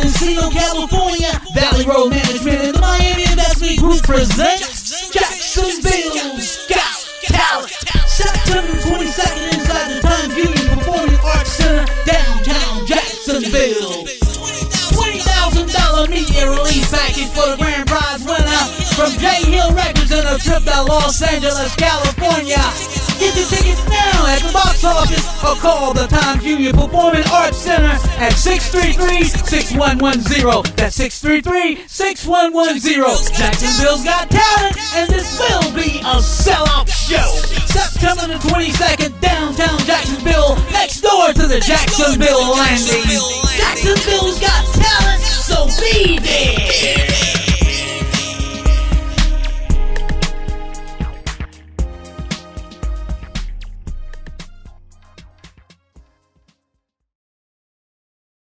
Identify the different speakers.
Speaker 1: Encino, California. Valley Road Management and the Miami Investment Group presents Jacksonville Got Talent. September 22nd inside the Times Union Performing Arts Center, downtown Jacksonville. $20,000 media release package for the grand prize winner from J Hill Records and a trip to Los Angeles, California. Get your tickets now at the box office or call the Times Union Performing Arts Center at 633-6110. That's 633-6110. Jacksonville's Got Talent, and this will be a sellout show. September the 22nd, downtown Jacksonville, next door to the Jacksonville Landing.